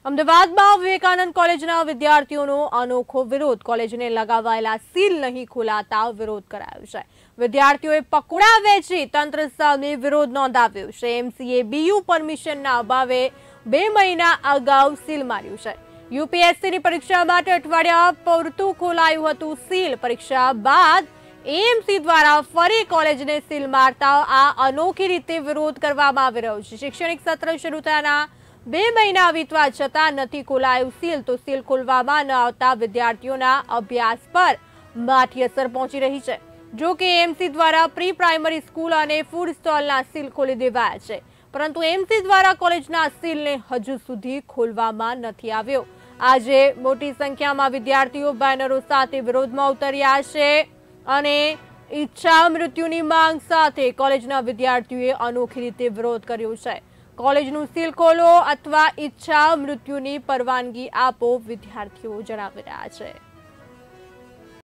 અમદાવાદમાં વિવેકાનંદ કોલેજના વિદ્યાર્થીઓનો અનોખો વિરોધ. કોલેજને લગાવાયેલા સીલ નહીં ખોલાતા વિરોધ કરાયો છે. વિદ્યાર્થીઓએ પકોડા વેચી તંત્ર સામે વિરોધ નોંધાવ્યો છે. એમસીએ બીયુ પરમિશનના અભાવે 2 મહિના અગાઉ સીલ માર્યું છે. યુપીએસસીની પરીક્ષા માટે અઠવાડિયા પૂરતું ખોલાયું હતું સીલ. પરીક્ષા બાદ એએમસી દ્વારા ફરી કોલેજને સીલ મારતા આ અનોખી રીતે વિરોધ કરવામાં આવી રહ્યો છે. શૈક્ષણિક સત્ર શરૂ થયાના 2 મહિના વીતવા છતાં નથી ખોલાયું સીલ. તો સીલ ખોલવામાં ન આવતા વિદ્યાર્થીઓના અભ્યાસ પર માઠી અસર પહોંચી રહી છે. જો કે એએમસી દ્વારા પ્રી પ્રાઇમરી સ્કૂલ અને ફૂડ સ્ટોલના સીલ ખોલી દેવાયા છે, પરંતુ એએમસી દ્વારા કોલેજના સીલને હજુ સુધી ખોલવામાં નથી આવ્યો. આજે મોટી સંખ્યામાં વિદ્યાર્થીઓ બેનરો સાથે વિરોધમાં ઉતર્યા છે અને ઈચ્છા મૃત્યુની માંગ સાથે કોલેજના વિદ્યાર્થીઓએ અનોખી રીતે વિરોધ કર્યો છે. કોલેજનું સીલ ખોલો અથવા ઈચ્છા મૃત્યુની પરવાનગી આપો, વિદ્યાર્થીઓ જણાવી રહ્યા છે.